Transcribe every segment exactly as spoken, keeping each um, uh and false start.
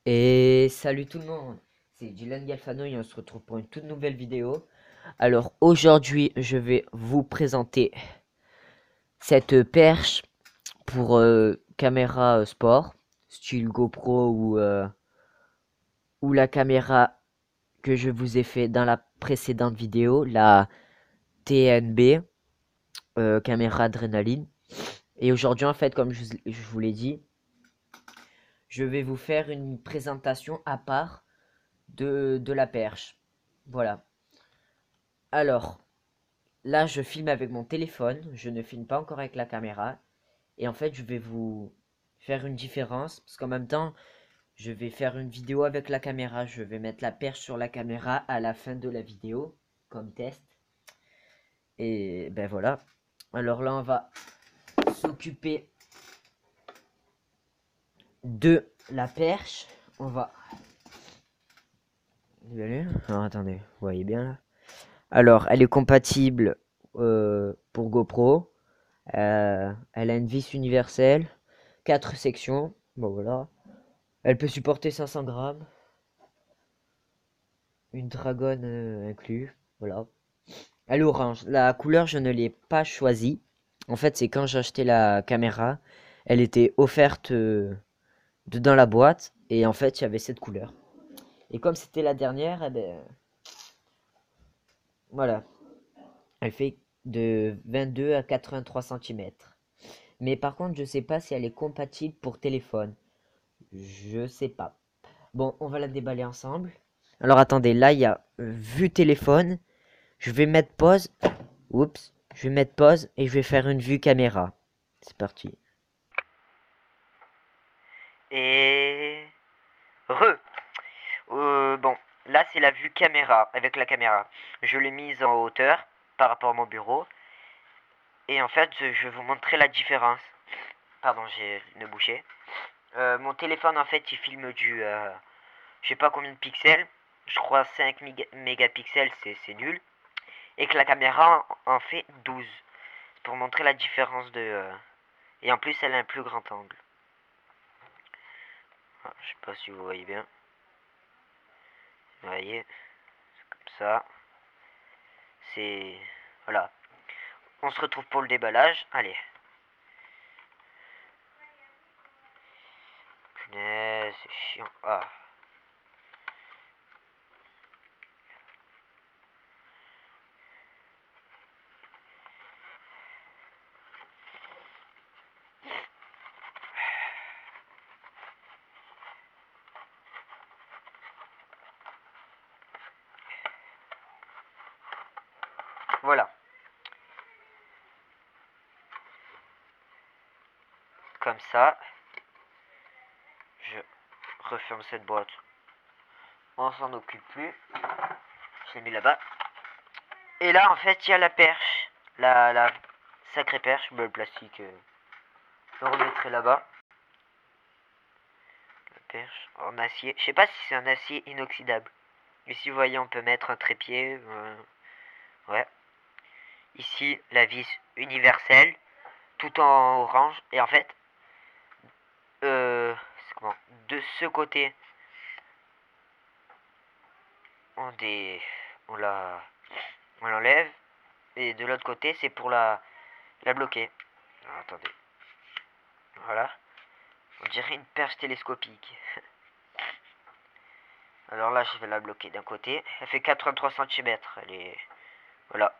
Et salut tout le monde, c'est Dylan Galfano et on se retrouve pour une toute nouvelle vidéo. Alors aujourd'hui, je vais vous présenter cette perche pour euh, caméra euh, sport, style GoPro ou, euh, ou la caméra que je vous ai fait dans la précédente vidéo, la T N B, euh, caméra adrénaline. Et aujourd'hui, en fait, comme je, je vous l'ai dit, je vais vous faire une présentation à part de, de la perche. Voilà. Alors, là, je filme avec mon téléphone, je ne filme pas encore avec la caméra. Et en fait, je vais vous faire une différence, parce qu'en même temps, je vais faire une vidéo avec la caméra. Je vais mettre la perche sur la caméra à la fin de la vidéo, comme test. Et ben voilà. Alors là, on va s'occuper de la perche. On va... Alors attendez, vous voyez bien là. Alors, elle est compatible euh, pour GoPro. Euh, elle a une vis universelle. Quatre sections. Bon voilà. Elle peut supporter cinq cents grammes. Une dragonne euh, inclus. Voilà. Elle est orange. La couleur, je ne l'ai pas choisie. En fait, c'est quand j'ai acheté la caméra. Elle était offerte euh, dans la boîte. Et en fait, il y avait cette couleur. Et comme c'était la dernière, eh ben, voilà. Elle fait de vingt-deux à quatre-vingt-trois centimètres. Mais par contre, je sais pas si elle est compatible pour téléphone. Je sais pas. Bon, on va la déballer ensemble. Alors attendez, là il y a euh, vue téléphone. Je vais mettre pause. Oups. Je vais mettre pause et je vais faire une vue caméra. C'est parti. Et... Re. Euh, bon, là c'est la vue caméra, avec la caméra. Je l'ai mise en hauteur par rapport à mon bureau. Et en fait, je, je vais vous montrer la différence. Pardon, j'ai une bouchée. Euh, mon téléphone en fait il filme du... Euh, je sais pas combien de pixels. Je crois cinq mégapixels, c'est nul. Et que la caméra en fait douze. Pour montrer la différence de... Euh, et en plus, elle a un plus grand angle. Ah, je sais pas si vous voyez bien. Vous voyez, comme ça. C'est... Voilà. On se retrouve pour le déballage. Allez. Punaise, c'est chiant. Ah. Voilà. Comme ça. Je referme cette boîte. On s'en occupe plus. Je l'ai mis là-bas. Et là, en fait, il y a la perche. La, la sacrée perche. Le plastique, euh, je le remettrai là-bas. La perche en acier. Je sais pas si c'est un acier inoxydable. Ici, vous voyez, on peut mettre un trépied. Euh, ouais. Ici, la vis universelle. Tout en orange. Et en fait, euh, comment, de ce côté, on, des, on la, on l'enlève. Et de l'autre côté, c'est pour la, la bloquer. Alors, attendez. Voilà. On dirait une perche télescopique. Alors là, je vais la bloquer d'un côté. Elle fait quatre-vingt-trois centimètres. Elle est... Voilà.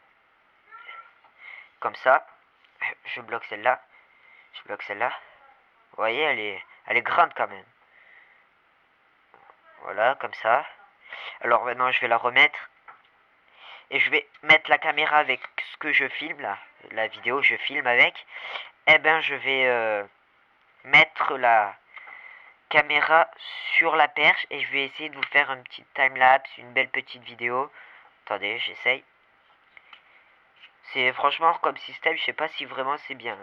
Comme ça. Je bloque celle-là. Je bloque celle-là. Vous voyez, elle est, elle est grande quand même. Voilà, comme ça. Alors maintenant, je vais la remettre. Et je vais mettre la caméra avec ce que je filme là. La vidéo, je filme avec. Eh ben, je vais euh, mettre la caméra sur la perche. Et je vais essayer de vous faire un petit time-lapse. Une belle petite vidéo. Attendez, j'essaye. C'est franchement comme système, je sais pas si vraiment c'est bien.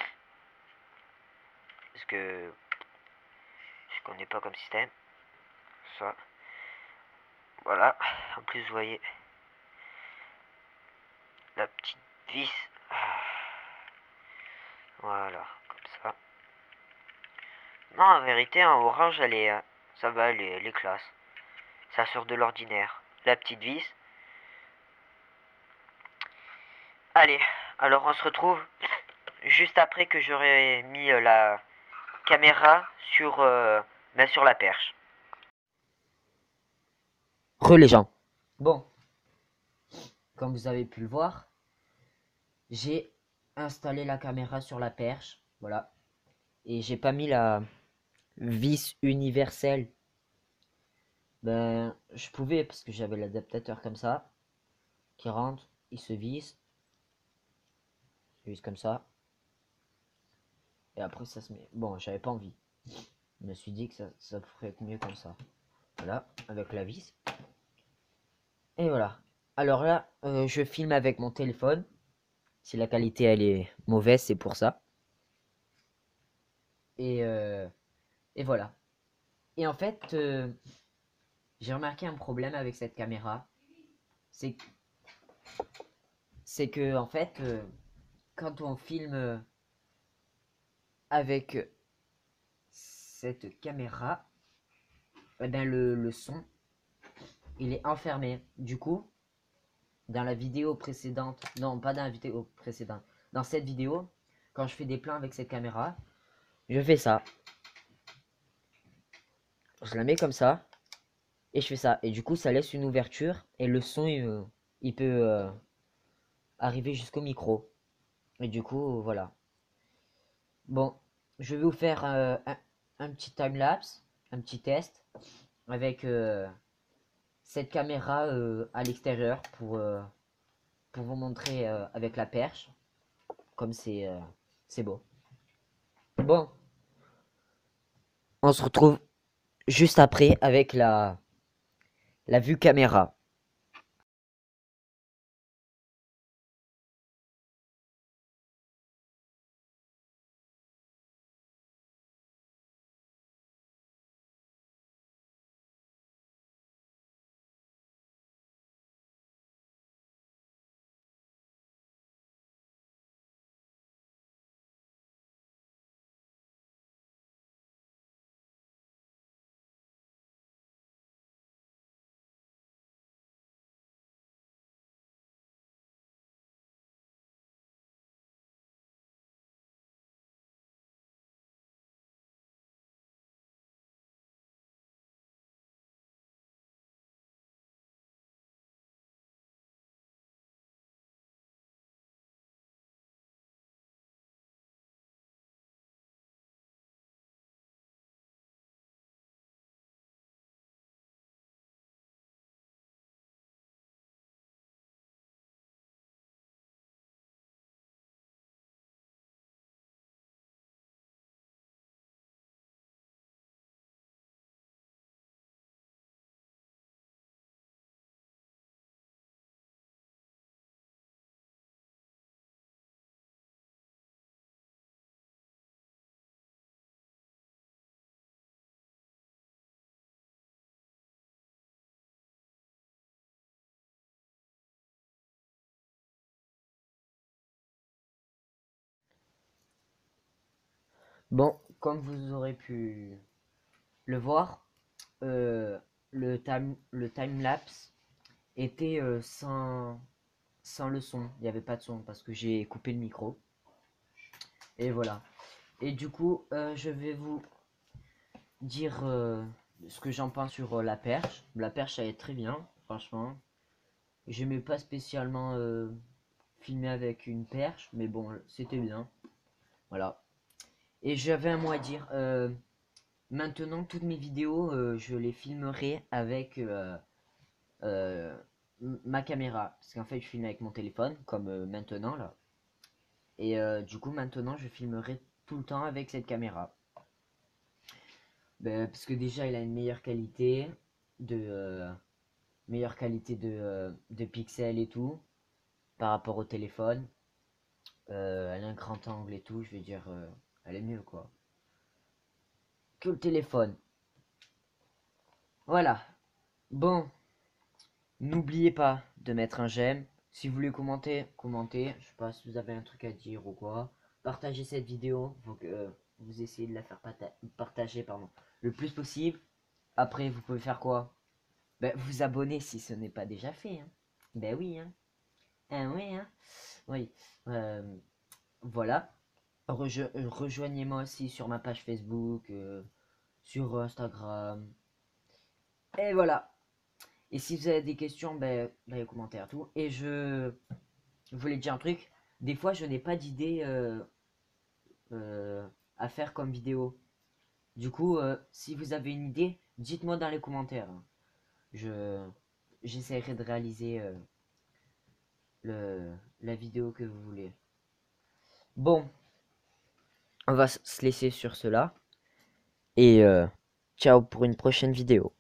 Parce que je connais pas comme système. Ça. Voilà. En plus, vous voyez la petite vis. Voilà, comme ça. Non, en vérité, en orange, elle est... ça va, elle est, elle est classe. Ça sort de l'ordinaire. La petite vis. Allez, alors on se retrouve juste après que j'aurai mis euh, la caméra sur, euh, ben, sur la perche. Re les gens. Bon, comme vous avez pu le voir, j'ai installé la caméra sur la perche. Voilà. Et j'ai pas mis la vis universelle. Ben, je pouvais parce que j'avais l'adaptateur comme ça. Qui rentre, il se visse. Il se visse comme ça. Et après ça se met. Bon, j'avais pas envie. Je me suis dit que ça, ça ferait mieux comme ça. Voilà, avec la vis. Et voilà. Alors là, euh, je filme avec mon téléphone. Si la qualité elle est mauvaise, c'est pour ça. Et, euh, et voilà. Et en fait, euh, j'ai remarqué un problème avec cette caméra. C'est c'est que en fait, euh, quand on filme euh, avec cette caméra, eh ben le, le son, il est enfermé. Du coup, dans la vidéo précédente, non pas dans la vidéo précédente, dans cette vidéo, quand je fais des plans avec cette caméra, je fais ça. Je la mets comme ça, et je fais ça. Et du coup, ça laisse une ouverture, et le son, il, euh, il peut euh, arriver jusqu'au micro. Et du coup, voilà. Bon, je vais vous faire euh, un, un petit time-lapse, un petit test, avec euh, cette caméra euh, à l'extérieur pour, euh, pour vous montrer euh, avec la perche, comme c'est euh, c'est beau. Bon, on se retrouve juste après avec la, la vue caméra. Bon, comme vous aurez pu le voir, euh, le time, le time-lapse était euh, sans, sans le son. Il n'y avait pas de son parce que j'ai coupé le micro. Et voilà. Et du coup, euh, je vais vous dire euh, ce que j'en pense sur euh, la perche. La perche, elle est très bien, franchement. J'aimais pas spécialement euh, filmer avec une perche, mais bon, c'était bien. Voilà. Et j'avais un mot à dire. Euh, maintenant, toutes mes vidéos, euh, je les filmerai avec euh, euh, ma caméra. Parce qu'en fait, je filme avec mon téléphone, comme euh, maintenant, là. Et euh, du coup, maintenant, je filmerai tout le temps avec cette caméra. Ben, parce que déjà, il a une meilleure qualité de... Euh, meilleure qualité de, euh, de pixels et tout par rapport au téléphone. Euh, elle a un grand angle et tout, je vais dire, euh, elle est mieux quoi que le téléphone. Voilà. Bon, n'oubliez pas de mettre un j'aime. Si vous voulez commenter, commentez. Je sais pas si vous avez un truc à dire ou quoi. Partagez cette vidéo. Faut que euh, vous essayez de la faire partager pardon, le plus possible. après, vous pouvez faire quoi? Ben, vous abonner si ce n'est pas déjà fait, hein. Ben oui, hein. Ah oui, hein. Oui. Euh, voilà. Rejo- euh, rejoignez-moi aussi sur ma page Facebook, euh, sur Instagram. Et voilà. Et si vous avez des questions, ben, dans les commentaires, tout. Et je, je voulais dire un truc. Des fois, je n'ai pas d'idée euh, euh, à faire comme vidéo. Du coup, euh, si vous avez une idée, dites-moi dans les commentaires, hein. Je, j'essaierai de réaliser euh, le, la vidéo que vous voulez. Bon, on va se laisser sur cela. Et euh, ciao pour une prochaine vidéo.